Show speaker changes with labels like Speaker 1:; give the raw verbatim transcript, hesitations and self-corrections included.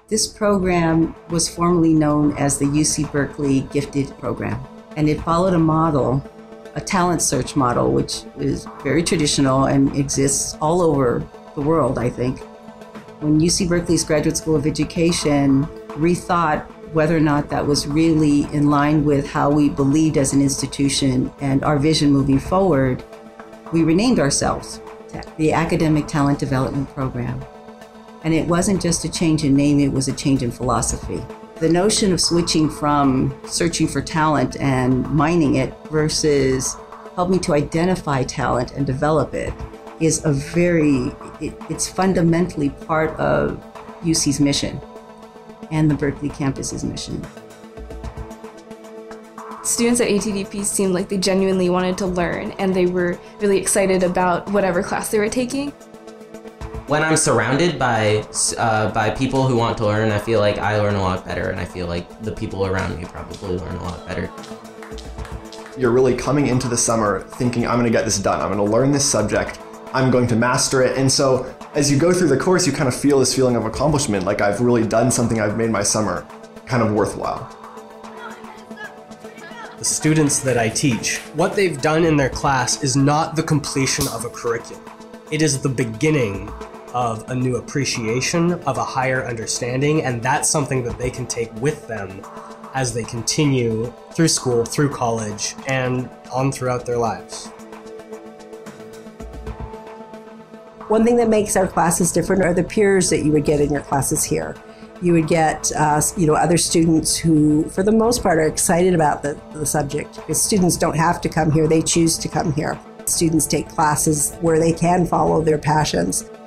Speaker 1: This program was formerly known as the U C Berkeley Gifted Program, and it followed a model, a talent search model, which is very traditional and exists all over the world, I think. When U C Berkeley's Graduate School of Education rethought whether or not that was really in line with how we believed as an institution and our vision moving forward, we renamed ourselves the Academic Talent Development Program. And it wasn't just a change in name, it was a change in philosophy. The notion of switching from searching for talent and mining it versus helping to identify talent and develop it is a very, it, it's fundamentally part of U C's mission and the Berkeley campus's mission.
Speaker 2: Students at A T D P seemed like they genuinely wanted to learn, and they were really excited about whatever class they were taking.
Speaker 3: When I'm surrounded by uh, by people who want to learn, I feel like I learn a lot better, and I feel like the people around me probably learn a lot better.
Speaker 4: You're really coming into the summer thinking, I'm going to get this done, I'm going to learn this subject, I'm going to master it, and so as you go through the course, you kind of feel this feeling of accomplishment, like I've really done something, I've made my summer kind of worthwhile.
Speaker 5: The students that I teach, what they've done in their class is not the completion of a curriculum. It is the beginning of a new appreciation, of a higher understanding, and that's something that they can take with them as they continue through school, through college, and on throughout their lives.
Speaker 6: One thing that makes our classes different are the peers that you would get in your classes here. You would get uh, you know, other students who, for the most part, are excited about the, the subject, because students don't have to come here, they choose to come here. Students take classes where they can follow their passions.